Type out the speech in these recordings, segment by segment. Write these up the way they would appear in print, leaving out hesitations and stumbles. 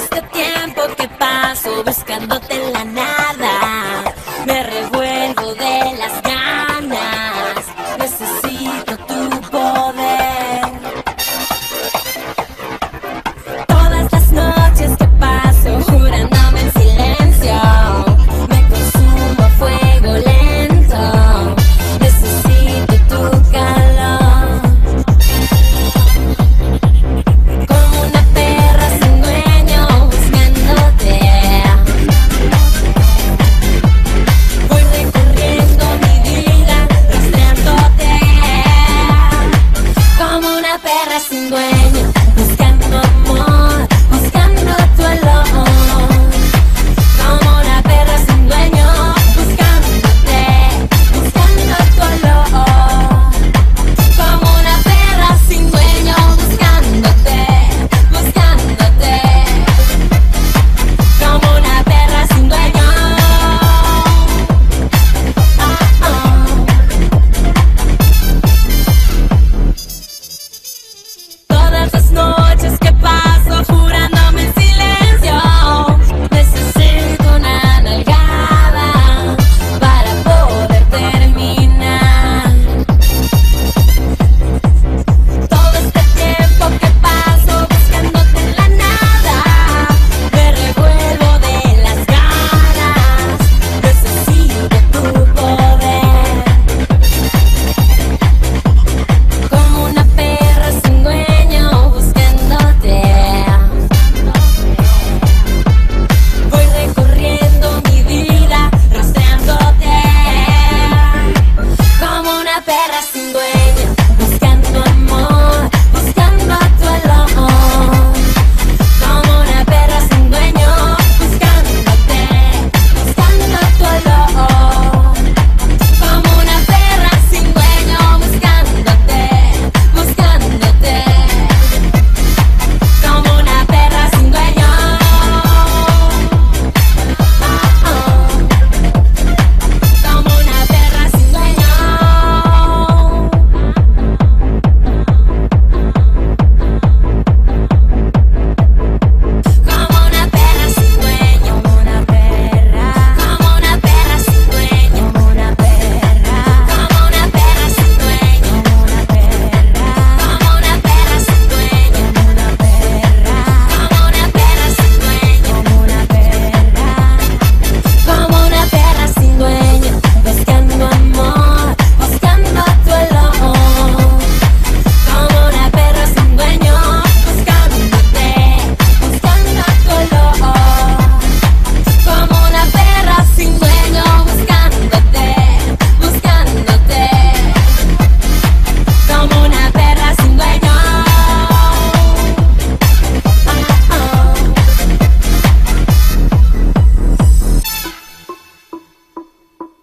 este tiempo que paso buscándote en la nada, me revuelvo de las ganas, necesito tu poder. Todas las noches que paso jurándome en silencio, me consumo a fuego lento, necesito tu calor. Como una perra sin dueño buscándote, voy recorriendo mi vida rastreándote. Como una perra sin dueño buscando amor, buscando tu olor. Como una perra sin dueño buscándote, buscando tu olor. Como una perra sin dueño buscándote, buscándote. Como una perra sin dueño. Todas las noches que paso jurándome en silencio, necesito una nalgada para poder terminar. Todo este tiempo que paso buscándote en la nada, me revuelvo de las ganas, necesito tu poder. Como una perra sin dueño buscándote, voy recorriendo mi vida rastreándote. Como una perra sin dueño buscando amor, buscando tu olor. Como una perra sin dueño buscándote, buscando tu olor. Como una perra sin dueño buscándote, buscándote. Como una perra sin dueño. Como una perra sin dueño. Como una perra sin dueño, una perra. Como una perra sin dueño, una perra. Como una perra sin dueño, una perra. Como una perra sin dueño, una perra. Como una perra sin dueño, una perra. Como una perra sin dueño, buscando amor, buscando tu olor. Como una perra sin dueño, buscándote, buscando tu olor. Como una perra sin dueño buscándote, buscándote. Como una perra sin dueño.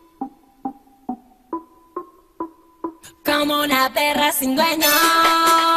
Como una perra sin dueño.